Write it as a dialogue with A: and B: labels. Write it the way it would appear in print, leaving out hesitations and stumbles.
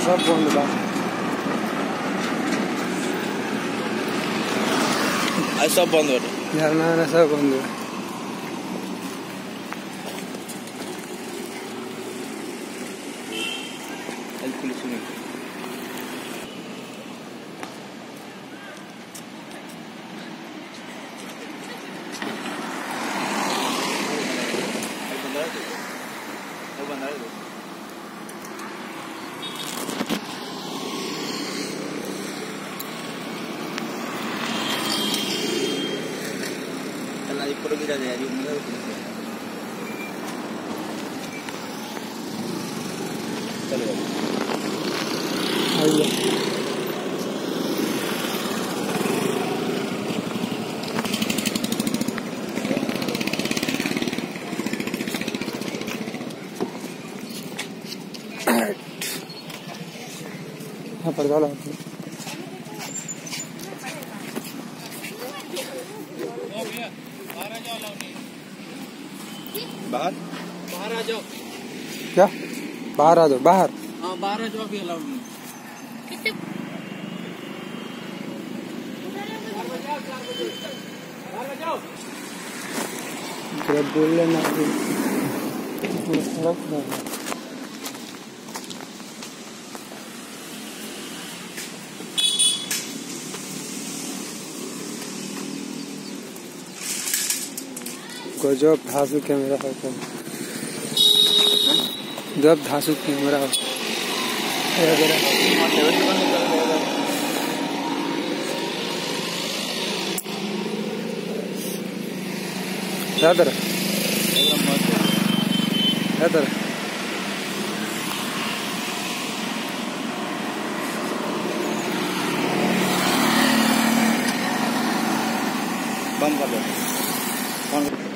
A: सब बंद बा।
B: आज सब बंद बाटे।
A: झरना सब बंद बा।
B: पुलिस में ऊपर गिरा जाएगी चलो
A: हाँ पर डाला
B: बाहर
C: बाहर आ जाओ।
A: क्या बाहर आ जाओ? बाहर
C: हाँ बाहर आ जाओ, अभी अलाउड नहीं।
A: बोल लेना गजब धासु कैमरा है। जब धासु कैमरा हो
B: बंद कर दो।